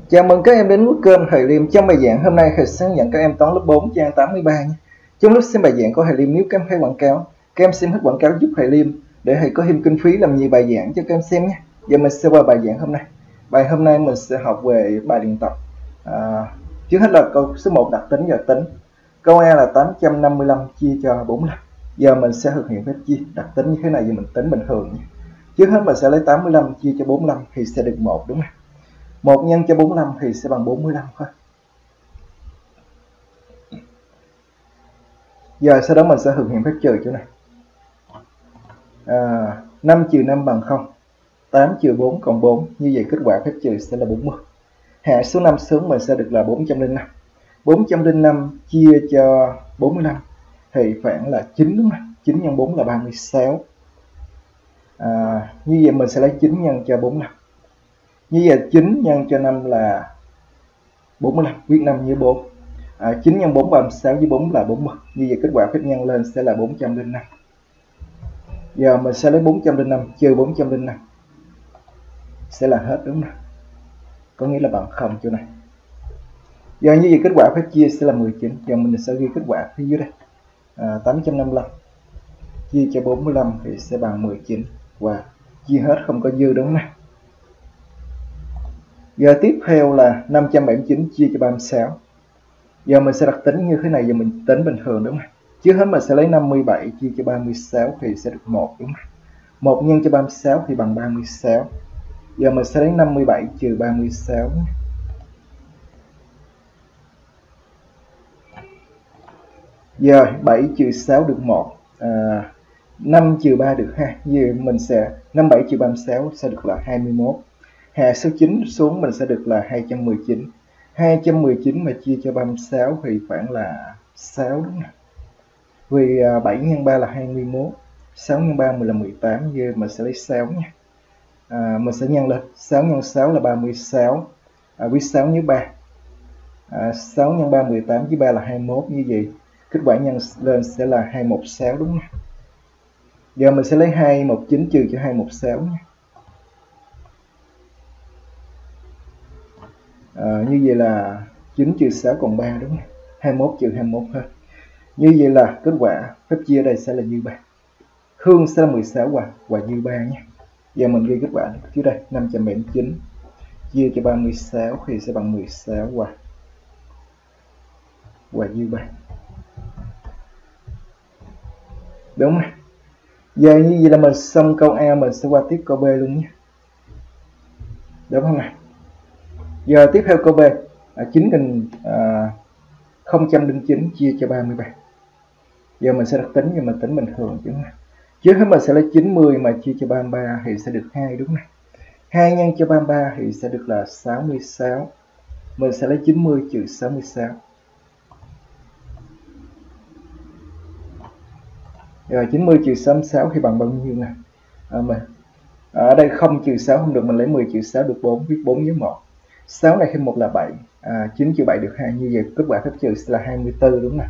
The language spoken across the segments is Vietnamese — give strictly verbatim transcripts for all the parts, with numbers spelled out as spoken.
Chào mừng các em đến với kênh Thầy Liêm. Trong bài giảng hôm nay thầy sẽ hướng dẫn các em toán lớp bốn trang tám mươi ba nhé. Trong lúc xem bài giảng của thầy Liêm, nếu các em thấy quảng cáo, các em xem hết quảng cáo giúp thầy Liêm để thầy có thêm kinh phí làm nhiều bài giảng cho các em xem nhé. Giờ mình sẽ qua bài giảng hôm nay. Bài hôm nay mình sẽ học về bài luyện tập. À, trước hết là câu số một, đặc tính và tính. Câu A là tám trăm năm mươi lăm chia cho bốn mươi lăm. Giờ mình sẽ thực hiện phép chia đặc tính như thế này, giờ mình tính bình thường nhé. Trước hết mình sẽ lấy tám mươi lăm chia cho bốn mươi lăm thì sẽ được một, đúng không? một nhân cho bốn mươi lăm thì sẽ bằng bốn mươi lăm thôi. Giờ sau đó mình sẽ thực hiện phép trừ chỗ này. À, năm trừ năm bằng không. tám trừ bốn cộng bốn. Như vậy kết quả phép trừ sẽ là bốn mươi. Hạ số năm xuống mình sẽ được là bốn trăm lẻ năm. bốn trăm lẻ năm chia cho bốn mươi lăm thì phản là chín, đúng không? chín nhân bốn là ba mươi sáu. À, như vậy mình sẽ lấy chín nhân cho bốn mươi lăm. Như vậy chín nhân cho năm là bốn mươi lăm, viết năm như bốn. À, chín nhân bốn ba mươi sáu với bốn là bốn mươi. Như vậy kết quả phép nhân lên sẽ là bốn trăm lẻ năm. Giờ mình sẽ lấy bốn trăm lẻ năm trừ bốn trăm lẻ năm sẽ là hết, đúng không? Có nghĩa là bằng không chỗ này. Giờ như vậy kết quả phép chia sẽ là mười chín. Giờ mình sẽ ghi kết quả phía dưới đây. À, tám trăm năm mươi lăm chia cho bốn mươi lăm thì sẽ bằng mười chín và chia hết không có dư, đúng không? Giờ tiếp theo là năm trăm bảy mươi chín chia cho ba mươi sáu. Giờ mình sẽ đặt tính như thế này, giờ mình tính bình thường, đúng không? Trước hết mình sẽ lấy năm mươi bảy chia cho ba mươi sáu thì sẽ được một, đúng không? một nhân cho ba mươi sáu thì bằng ba mươi sáu. Giờ mình sẽ lấy năm mươi bảy trừ ba mươi sáu. Giờ bảy trừ sáu được một. À, năm trừ ba được hai. Giờ mình sẽ năm mươi bảy trừ ba mươi sáu sẽ được là hai mươi mốt. Hạ số chín xuống mình sẽ được là hai trăm mười chín. hai trăm mười chín mà chia cho ba mươi sáu thì khoảng là sáu, đúng không? Vì bảy nhân ba là hai mươi mốt, sáu nhân ba là mười tám, giờ mình sẽ lấy sáu nha. À, mình sẽ nhân lên, sáu nhân sáu là ba mươi sáu, à, với sáu nhớ ba. À, sáu nhân ba mười tám với ba là hai mươi mốt, như vậy kết quả nhân lên sẽ là hai trăm mười sáu, đúng không? Giờ mình sẽ lấy hai trăm mười chín trừ cho hai trăm mười sáu nha. À, như vậy là chín trừ sáu còn ba, đúng không? hai mươi mốt trừ hai mươi mốt thôi. Như vậy là kết quả phép chia đây sẽ là như ba. Hương sẽ là mười sáu và và như ba nhé. Giờ mình ghi kết quả dưới đây, năm trăm bảy mươi chín chia cho ba mươi sáu thì sẽ bằng mười sáu và và như ba. Đúng không? Giờ như vậy là mình xong câu A, mình sẽ qua tiếp câu B luôn nhé. Đúng không nào? Giờ tiếp theo câu B, à, chín nghìn không trăm lẻ chín chia cho ba mươi ba. Giờ mình sẽ đặt tính, nhưng mà tính bình thường chứ. Trước hết mình sẽ lấy chín mươi mà chia cho ba mươi ba thì sẽ được hai, đúng không? hai nhân cho ba mươi ba thì sẽ được là sáu mươi sáu. Mình sẽ lấy chín mươi trừ sáu mươi sáu. Rồi chín mươi trừ sáu mươi sáu thì bằng bao nhiêu nè? À, mình ở đây không trừ sáu không được, mình lấy mười trừ sáu được bốn, viết bốn với một. sáu này thêm một là bảy, à, chín trừ bảy được hai, như vậy kết quả phép trừ sẽ là hai mươi tư, đúng không?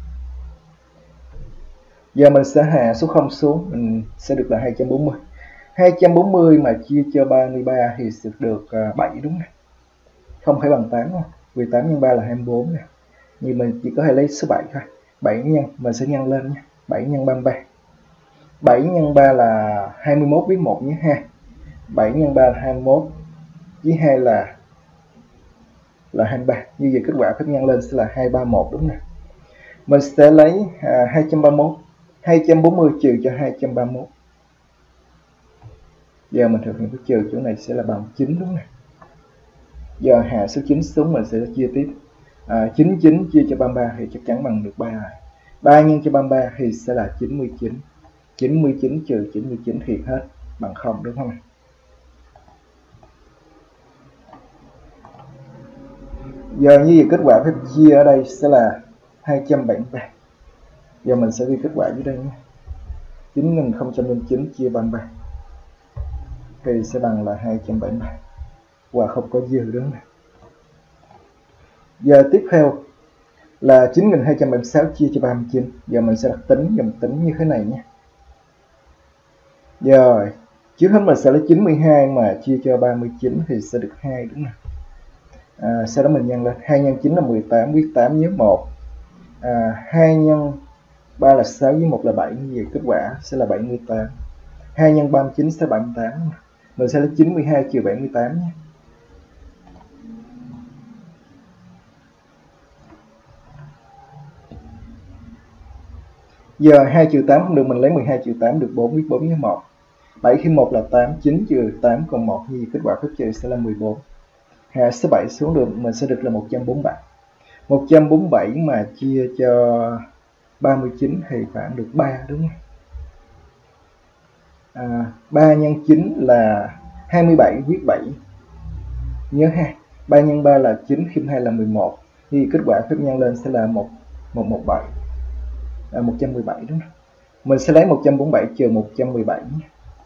Giờ mình sẽ hạ số không xuống, mình sẽ được là hai trăm bốn mươi. hai trăm bốn mươi mà chia cho ba mươi ba thì sẽ được bảy, đúng không? Không phải bằng tám, không? Vì tám nhân ba là hai mươi bốn nè. Nhưng mình chỉ có thể lấy số bảy thôi. bảy nhân, mình sẽ nhân lên nhé. bảy nhân ba mươi ba. bảy nhân ba là hai mươi mốt, viết một nhé ha. bảy nhân ba là hai mươi mốt, với hai là là hai mươi ba. Như vậy kết quả phép nhân lên sẽ là hai trăm ba mươi mốt, đúng nè. Mình sẽ lấy à, hai trăm ba mươi mốt. hai trăm bốn mươi trừ cho hai trăm ba mươi mốt. Giờ mình thực hiện phép trừ chỗ này sẽ là bằng chín, đúng nè. Giờ hạ số chín xuống, mình sẽ chia tiếp. À, chín mươi chín chia cho ba mươi ba thì chắc chắn bằng được ba. ba nhân cho ba mươi ba thì sẽ là chín mươi chín. chín mươi chín trừ chín mươi chín thì hết bằng không, đúng không? Giờ như vậy kết quả phép chia ở đây sẽ là hai trăm bảy mươi ba. Giờ mình sẽ ghi kết quả dưới đây nhé. chín nghìn không trăm lẻ chín chia ba mươi ba thì sẽ bằng là hai trăm bảy mươi ba và không có dư, đúng không? Giờ tiếp theo là chín nghìn hai trăm bảy mươi sáu chia cho ba mươi chín. Giờ mình sẽ đặt tính, dòng tính như thế này nhé. Giờ trước hết mình sẽ lấy chín mươi hai mà chia cho ba mươi chín thì sẽ được hai, đúng không? À, sau đó mình nhân lên, hai nhân chín là mười tám, viết tám nhớ một. À, hai nhân ba là sáu, với một là bảy, như vậy kết quả sẽ là bảy mươi tám. hai nhân ba mươi chín sẽ bảy mươi tám. Mình sẽ lấy chín mươi hai trừ bảy mươi tám nhé. Giờ hai trừ tám không được, mình lấy mười hai trừ tám được bốn, viết bốn nhớ một. bảy khi một là tám, chín trừ tám còn một, như vậy kết quả phép trừ sẽ là mười bốn. Hạ số bảy xuống được, mình sẽ được là một trăm bốn mươi bảy. một trăm bốn mươi bảy mà chia cho ba mươi chín thì khoảng được ba, đúng không? À, ba nhân chín là hai mươi bảy, viết bảy nhớ ha. ba nhân ba là chín, thêm hai là mười một, thì kết quả phép nhân lên sẽ là một một một bảy, à, một trăm mười bảy, đúng không? Mình sẽ lấy một trăm bốn mươi bảy trừ một trăm mười bảy nhé.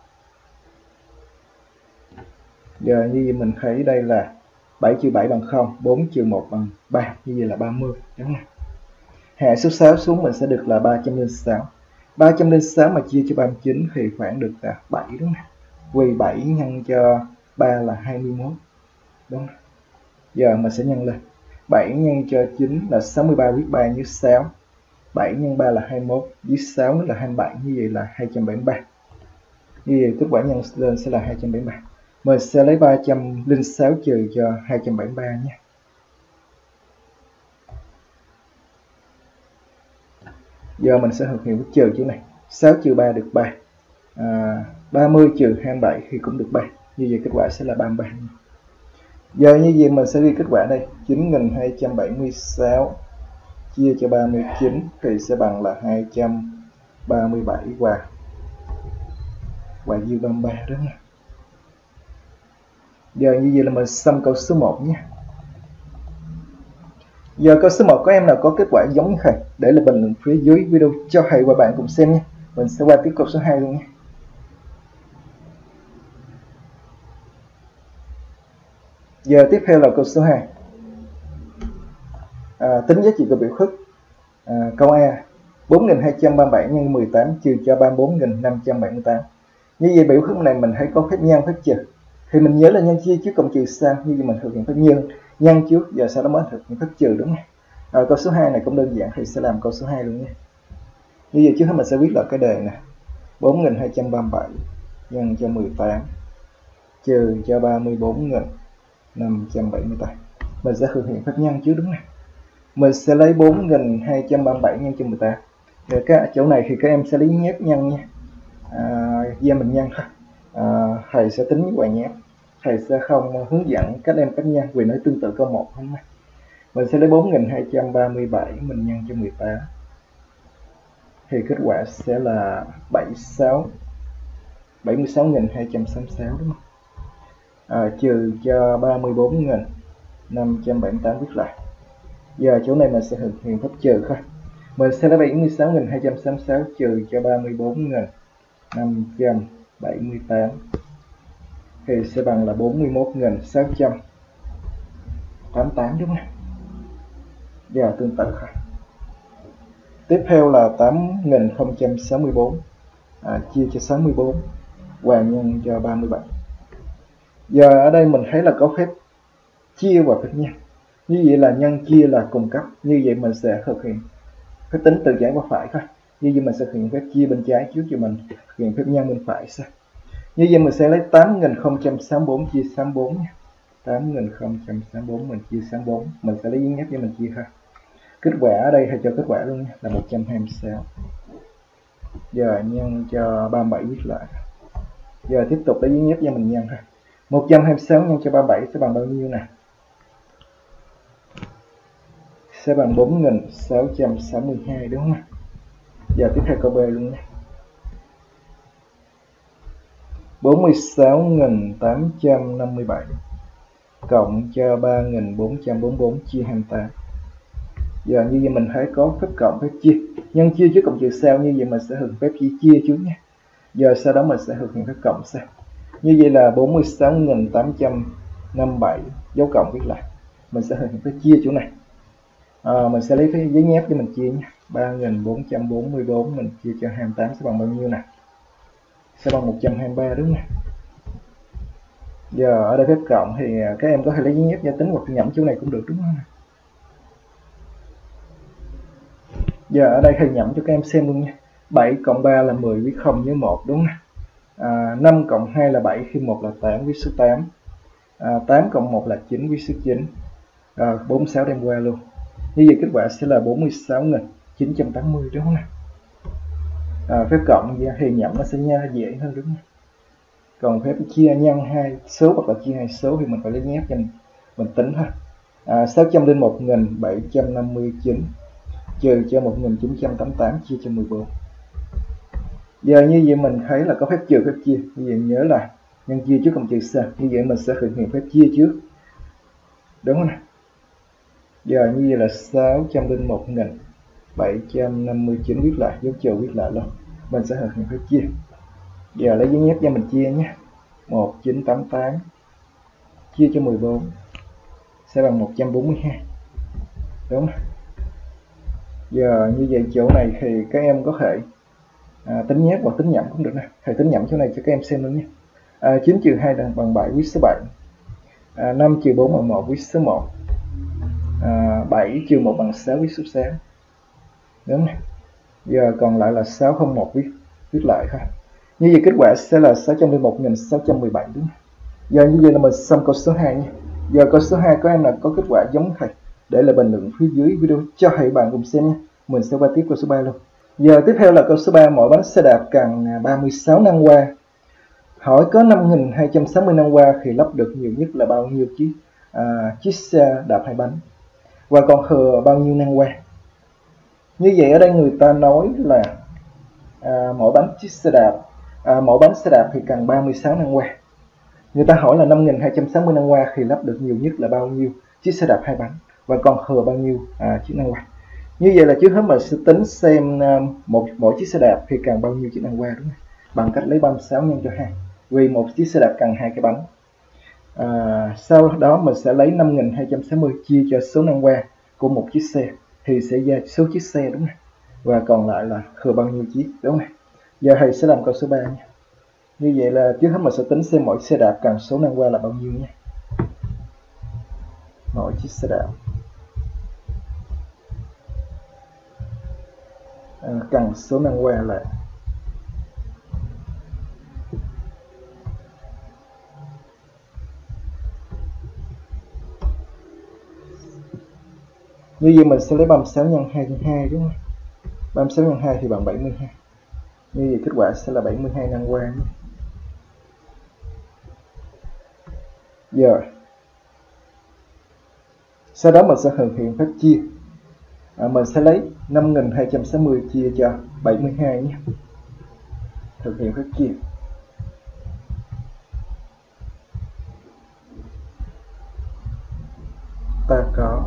Giờ như vậy mình thấy đây là bảy trừ bảy bằng không, bốn trừ một bằng ba, như vậy là ba mươi, đúng không? Hạ số sáu xuống, mình sẽ được là ba trăm lẻ sáu. ba trăm lẻ sáu mà chia cho ba mươi chín thì khoảng được là bảy, đúng không? Vì bảy nhân cho ba là hai mươi mốt, đúng không? Giờ mình sẽ nhân lên, bảy nhân cho chín là sáu mươi ba, viết ba nhớ sáu. bảy nhân ba là hai mươi mốt, viết sáu nữa là hai mươi bảy, như vậy là hai trăm bảy mươi ba. Như vậy kết quả nhân lên sẽ là hai trăm bảy mươi ba. Mình sẽ lấy ba trăm lẻ sáu trừ cho hai trăm bảy mươi ba nhé. Giờ mình sẽ thực hiện bước trừ chỗ này, sáu trừ ba được ba, à, ba mươi trừ hai mươi bảy thì cũng được ba, như vậy kết quả sẽ là ba mươi ba. Giờ như vậy mình sẽ ghi kết quả đây, chín nghìn hai trăm bảy mươi sáu chia cho ba mươi chín thì sẽ bằng là hai trăm ba mươi bảy và và dư ba mươi ba, đúng không? Giờ như vậy là mình xong câu số một nhé. Giờ câu số một có em nào có kết quả giống như thầy để lại bình luận phía dưới video cho thầy và bạn cùng xem nhé. Mình sẽ qua tiếp câu số hai luôn nhé. Giờ tiếp theo là câu số hai. À, tính giá trị của biểu thức. À, câu A, bốn nghìn hai trăm ba mươi bảy nhân mười tám trừ cho ba mươi bốn nghìn năm trăm bảy mươi tám. Như vậy biểu thức này mình thấy có phép nhân phép trừ. Thì mình nhớ là nhân chia trước cộng trừ sau, như vậy mình thực hiện phép nhân nhân trước, giờ sau đó mới thực hiện phép trừ, đúng không? À, câu số hai này cũng đơn giản, thì sẽ làm câu số hai luôn nha. Như vậy trước hết mình sẽ viết lại cái đề này, bốn nghìn hai trăm ba mươi bảy nhân cho mười tám trừ cho ba mươi bốn nghìn năm trăm bảy mươi tám. Mình sẽ thực hiện phép nhân trước, đúng không? Mình sẽ lấy bốn nghìn hai trăm ba mươi bảy nhân cho mười tám. Rồi cái chỗ này thì các em sẽ lấy nháp nhân nha. À, do mình nhân thôi. À, thầy sẽ tính với bạn nháp. Thầy sẽ không hướng dẫn các em cách nhân vì nó tương tự câu một không. Mình sẽ lấy bốn nghìn hai trăm ba mươi bảy mình nhân cho mười tám. Thì kết quả sẽ là bảy mươi sáu bảy mươi sáu nghìn hai trăm sáu mươi sáu, đúng không? À, trừ cho ba mươi bốn nghìn năm trăm bảy mươi tám, viết lại. Giờ chỗ này mình sẽ thực hiện phép trừ thôi. Mình sẽ lấy bảy mươi sáu nghìn hai trăm sáu mươi sáu trừ cho ba mươi bốn nghìn năm trăm bảy mươi tám thì sẽ bằng là bốn mươi mốt nghìn sáu trăm tám mươi tám, đúng không? Giờ tương tự thôi. Tiếp theo là tám nghìn không trăm sáu mươi tư, à, chia cho sáu mươi tư và nhân cho ba mươi bảy. Giờ ở đây mình thấy là có phép chia và phép nhân. Như vậy là nhân chia là cùng cấp. Như vậy mình sẽ thực hiện phép tính từ trái qua phải thôi. Như vậy mình sẽ thực hiện phép chia bên trái trước, cho mình thực hiện phép nhân bên phải sau. Như vậy mình sẽ lấy tám nghìn không trăm sáu mươi tư chia sáu mươi tư nha. tám nghìn không trăm sáu mươi tư mình chia sáu mươi tư, mình sẽ lấy giấy nháp để mình chia thôi. Kết quả ở đây thầy cho kết quả luôn nha, là một trăm hai mươi sáu. Giờ nhân cho ba mươi bảy, viết lại. Giờ tiếp tục lấy giấy nháp cho mình nhân thôi. một trăm hai mươi sáu nhân cho ba mươi bảy sẽ bằng bao nhiêu nè? Sẽ bằng bốn nghìn sáu trăm sáu mươi hai, đúng không? Giờ tiếp theo câu B luôn nha. bốn mươi sáu nghìn tám trăm năm mươi bảy cộng cho ba nghìn bốn trăm bốn mươi tư chia hai mươi tám. Giờ như vậy mình thấy có phép cộng phép chia. Nhân chia trước cộng trừ sau, như vậy mình sẽ thực hiện phép chia chia trước nha. Giờ sau đó mình sẽ thực hiện phép cộng sau. Như vậy là bốn mươi sáu nghìn tám trăm năm mươi bảy dấu cộng, viết lại. Mình sẽ thực hiện phép chia chỗ này. À, mình sẽ lấy cái giấy nháp để mình chia nha. ba nghìn bốn trăm bốn mươi tư mình chia cho hai mươi tám sẽ bằng bao nhiêu nè? Sẽ bằng một trăm hai mươi ba, đúng không? Giờ ở đây phép cộng thì các em có thể lấy giấy nháp gia tính hoặc nhẩm chỗ này cũng được, đúng không? Giờ ở đây thầy nhẩm cho các em xem luôn nha. bảy cộng ba là mười viết không với một, đúng không? À, năm cộng hai là bảy khi một là tám viết số tám. À, tám cộng một là chín viết số chín. À, bốn mươi sáu đem qua luôn. Như vậy kết quả sẽ là bốn mươi sáu nghìn chín trăm tám mươi, đúng không nào? À, phép cộng thì nhẩm nó sẽ nha dễ hơn, đúng không? Còn phép chia nhân hai số hoặc là chia hai số thì mình phải lấy nháp cho mình, mình tính ha. À, sáu trăm lẻ một nghìn bảy trăm năm mươi chín trừ cho một nghìn chín trăm tám mươi tám chia cho mười bốn. Giờ như vậy mình thấy là có phép trừ phép chia. Như vậy nhớ là nhân chia trước cộng trừ sau. Như vậy mình sẽ thực hiện phép chia trước, đúng không nào? Giờ như vậy là sáu trăm lẻ một nghìn bảy trăm năm mươi chín viết lại, dấu trừ viết lại luôn. Mình sẽ thực hiện phép chia. Giờ lấy giấy nháp cho mình chia nhé. một nghìn chín trăm tám mươi tám chia cho mười bốn sẽ bằng một trăm bốn mươi hai, đúng không? Giờ như vậy chỗ này thì các em có thể à, tính nháp hoặc tính nhẩm cũng được nè. Thầy tính nhẩm chỗ này cho các em xem luôn nhé. À, chín trừ hai bằng bảy viết số bảy. À, năm trừ bốn bằng một viết số một. À, bảy trừ một bằng sáu viết số sáu, đúng không? Giờ còn lại là sáu không một viết viết lại thôi. Như vậy kết quả sẽ là sáu trăm lẻ một nghìn sáu trăm mười bảy, đúng không? Giờ như vậy là mình xong câu số hai nha. Giờ câu số hai có em là có kết quả giống thầy, để lại bình luận phía dưới video cho thầy bạn cùng xem nha. Mình sẽ qua tiếp câu số ba luôn. Giờ tiếp theo là câu số ba, mỗi bánh xe đạp cần ba mươi sáu năng hoa. Hỏi có năm nghìn hai trăm sáu mươi năng hoa thì lắp được nhiều nhất là bao nhiêu chiếc à, chiếc xe đạp hai bánh, và còn thừa bao nhiêu năng hoa? Như vậy ở đây người ta nói là à, mỗi bánh chiếc xe đạp à, mỗi bánh xe đạp thì cần ba mươi sáu năng hoa. Người ta hỏi là năm nghìn hai trăm sáu mươi năng hoa thì lắp được nhiều nhất là bao nhiêu chiếc xe đạp hai bánh, và còn thừa bao nhiêu à, chiếc năng hoa? Như vậy là trước hết mình sẽ tính xem một mỗi chiếc xe đạp thì cần bao nhiêu chiếc năng hoa, đúng không? Bằng cách lấy ba mươi sáu nhân cho hai, vì một chiếc xe đạp cần hai cái bánh. À, sau đó mình sẽ lấy năm nghìn hai trăm sáu mươi chia cho số năng hoa của một chiếc xe thì sẽ ra số chiếc xe, đúng không? Và còn lại là thừa bao nhiêu chiếc, đúng không? Giờ thầy sẽ làm câu số ba nha. Như vậy là trước hết mình sẽ tính xem mỗi xe đạp cần số năng hoa là bao nhiêu nha. Mỗi chiếc xe đạp à, cần số năng hoa là như vậy mình sẽ lấy ba mươi sáu nhân hai nhân hai, đúng không? ba mươi sáu nhân hai thì bằng bảy mươi hai. Như vậy kết quả sẽ là bảy mươi hai năng hoa nhé. Giờ sau đó mình sẽ thực hiện phép chia. À, mình sẽ lấy năm nghìn hai trăm sáu mươi chia cho bảy mươi hai nhé. Thực hiện phép chia. Ta có,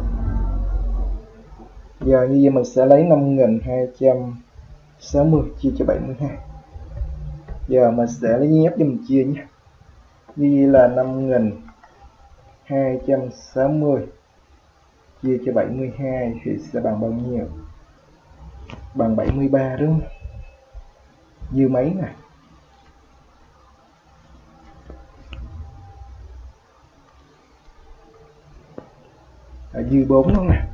giờ như vậy mình sẽ lấy năm nghìn hai trăm sáu mươi chia cho bảy mươi hai. Giờ mình sẽ lấy nháp cho mình chia nhé. Như vậy là năm nghìn hai trăm sáu mươi chia cho bảy mươi hai thì sẽ bằng bao nhiêu? Bằng bảy mươi ba, đúng không? Dư mấy nè? À, dư bốn, đúng không nè?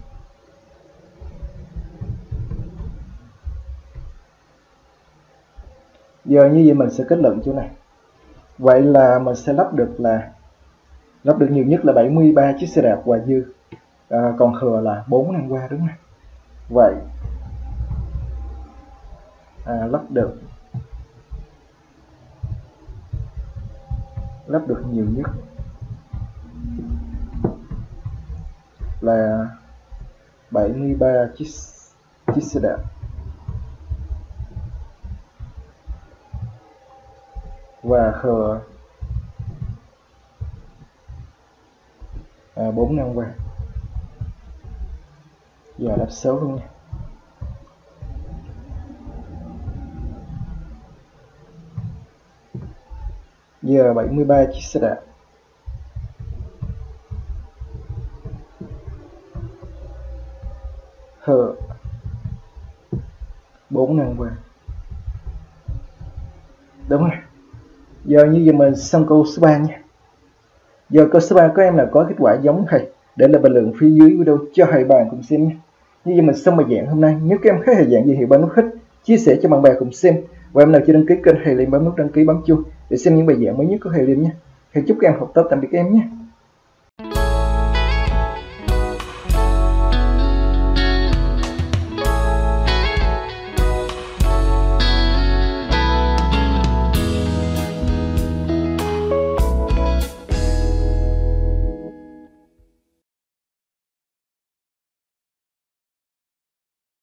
Giờ như vậy mình sẽ kết luận chỗ này. Vậy là mình sẽ lắp được là lắp được nhiều nhất là bảy mươi ba chiếc xe đạp và dư à, còn thừa là bốn năng hoa, đúng không? Vậy à, lắp được lắp được nhiều nhất là bảy mươi ba chiếc chiếc xe đạp và thừa à, bốn năng hoa. Giờ đáp số luôn nha. Giờ bảy mươi ba chiếc xe đạp thừa bốn năng hoa, đúng rồi. Giờ như vậy mình xong câu số ba nha. Giờ câu số ba có em nào có kết quả giống thầy, để lại bình luận phía dưới video cho thầy bạn cùng xem nhé. Như vậy mình xong bài giảng hôm nay. Nếu các em thấy thầy giảng gì thì bấm nút thích, chia sẻ cho bạn bè cùng xem. Và em nào chưa đăng ký kênh thầy liền bấm nút đăng ký, bấm chuông để xem những bài giảng mới nhất của thầy liền nhé. Thầy chúc các em học tốt, tạm biệt các em nhé.